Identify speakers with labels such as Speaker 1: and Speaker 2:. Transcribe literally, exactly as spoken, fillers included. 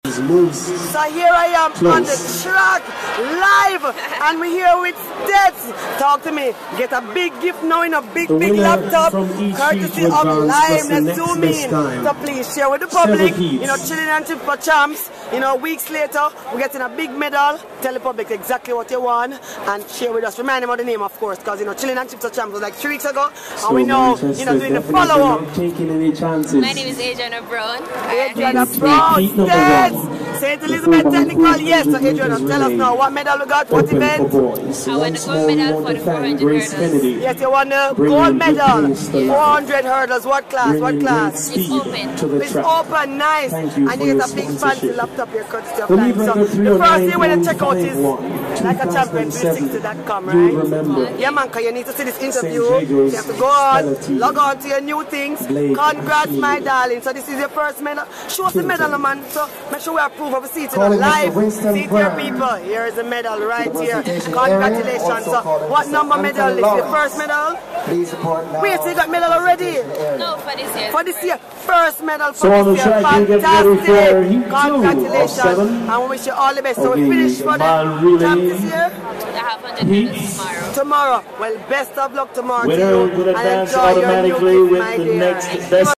Speaker 1: Moves
Speaker 2: so here I am
Speaker 1: close.
Speaker 2: on the track live and we're here with Stets. Talk to me. Get a big gift now in a big
Speaker 1: The
Speaker 2: big laptop courtesy of Lime. Let's zoom in. So please share with the public. You know, Chilling and Chips for Champs. You know, weeks later we're getting a big medal. Tell the public exactly what you want and share with us. Remind them of the name, of course, because you know Chilling and Chips for Champs was like three weeks ago
Speaker 1: so
Speaker 2: and we know you know doing the follow up.
Speaker 1: Taking any chances.
Speaker 3: My name is Adriana Brown.
Speaker 2: Adriana Brown. Yes. Saint Elizabeth Technical, yes. So Adriana, tell us now what medal we got, what event?
Speaker 3: I won the gold medal for the four hundred hurdles.
Speaker 2: Yes, you won the gold medal, four hundred hurdles. What class? What class?
Speaker 3: It's open.
Speaker 2: It's open, nice.
Speaker 1: You
Speaker 2: and you get a big fancy laptop here, courtesy of Lime. So the first thing when you check out is like a champion three sixty dot com, right? Yeah, man, because you need to see this interview. You have to go on, log on to your new things. Congrats, my darling. So this is your first medal. Show us the medal, man. So make sure we approve of a seat in a live. See here, people. Here is the medal right here. Congratulations. So what number medal is the first medal? Wait, so you got medal already?
Speaker 3: No, for this year.
Speaker 2: For this year, first medal for
Speaker 1: so
Speaker 2: this year. Fantastic. Congratulations. And we wish you all the best. So we finish for the champ this year?
Speaker 3: I have one hundred tomorrow.
Speaker 2: Tomorrow. Well, best of luck tomorrow.
Speaker 1: Winner
Speaker 2: to you.
Speaker 1: would
Speaker 2: And
Speaker 1: advance
Speaker 2: enjoy your new
Speaker 1: automatically
Speaker 2: gift,
Speaker 1: with
Speaker 2: my
Speaker 1: the
Speaker 2: dear.
Speaker 1: next best.